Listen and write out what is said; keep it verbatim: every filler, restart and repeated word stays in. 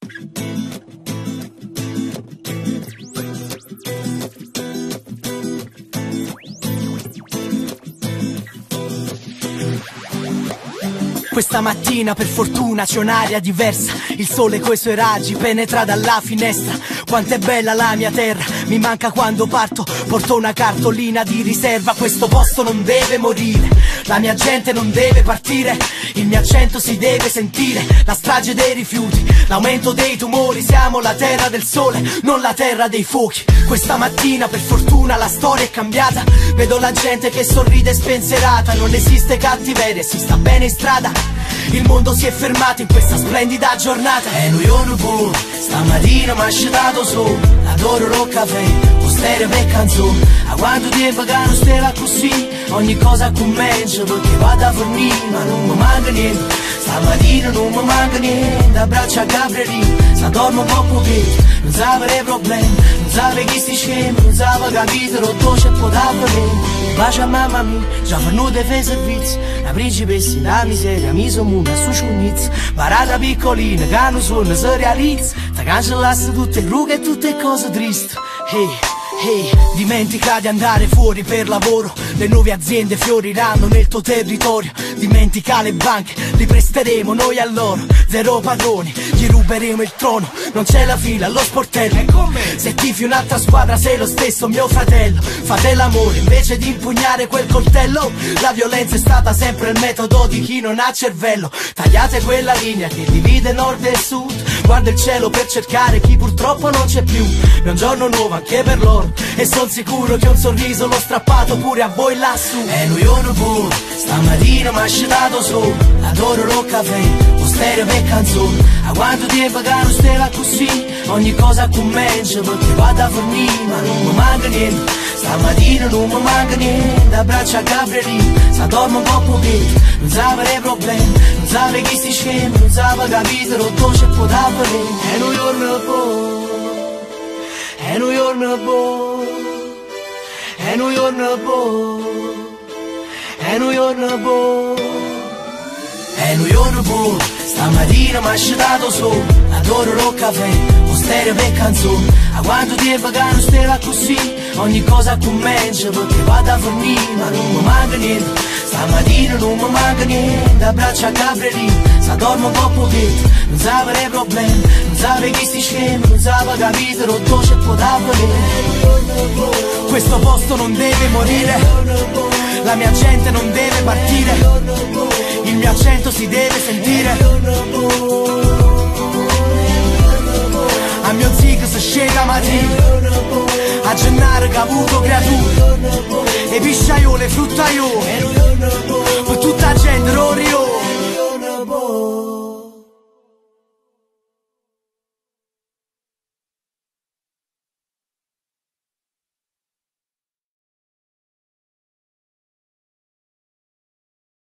Questa mattina per fortuna c'è un'aria diversa, il sole coi suoi raggi penetra dalla finestra. Quanto è bella la mia terra, mi manca quando parto, porto una cartolina di riserva. Questo posto non deve morire, la mia gente non deve partire, il mio accento si deve sentire. La strage dei rifiuti, l'aumento dei tumori, siamo la terra del sole, non la terra dei fuochi. Questa mattina per fortuna la storia è cambiata, vedo la gente che sorride spensierata. Non esiste cattiveria, si sta bene in strada, il mondo si è fermato in questa splendida giornata. E noi non può, stamattina mi ha asciutato su, adoro lo caffè, o stereo per canzone. A quanto tempo che non stava così, ogni cosa comincia perché vado a fornire, ma non mi manca niente. Stamattina non mi manca niente, abbraccio a Gabrielino, se dormo poco che non sapere problemi, non sapere chi si scema, non sapere capire rotto c'è poter venire. Bacia a mamma mia, già venuta fai servizi, la principessa, la miseria, mi sono una su ciunizza. Parata piccolina, che non suona, si realizza, ti cancellasse tutte le rughe e tutte cose tristi. Hey, hey, dimentica di andare fuori per lavoro, le nuove aziende fioriranno nel tuo territorio. Dimentica le banche, li presteremo noi a loro, zero padroni, gli ruberemo il trono. Non c'è la fila allo sportello, se tifi un'altra squadra sei lo stesso mio fratello. Fate l'amore invece di impugnare quel coltello, la violenza è stata sempre il metodo di chi non ha cervello. Tagliate quella linea che divide nord e sud, guarda il cielo per cercare chi purtroppo non c'è più. È un giorno nuovo anche per loro e son sicuro che un sorriso l'ho strappato pure a voi lassù. E noi non può, stamattina mi ha asciutato su, adoro lo caffè, o stereo per canzone. A quanto tempo che non stava così, ogni cosa comincia perché vado a fornire, ma non mi manca niente. Stamattina non mi manca niente, abbraccio a Gabrielino, se dormo un po' pochetto, non sapere problemi, non sapere chi si scema, non sapere capire rotto c'è poter venire. E noi non può, e noi non può, e noi non può, e noi non può, e noi non può. Stamattina mi ha asciutato su, adoro lo caffè, o stereo per canzone. A quanto tempo che non stava così, ogni cosa comincia perché vado a fornire, ma non mi manca niente. Stamattina non mi manca niente, abbraccio a Gabrielino, se dormo un po' pochetto, non sapere problemi, non sapere chi si scema, non sapere capire rotto c'è poter venire. Questo posto non deve morire, la mia gente non deve partire, il mio accento si deve sentire. A mio zig si scega mattina, a Gennaro che ha avuto creature, e pisciaiole, fruttaiole, per tutta la gente, Rorio.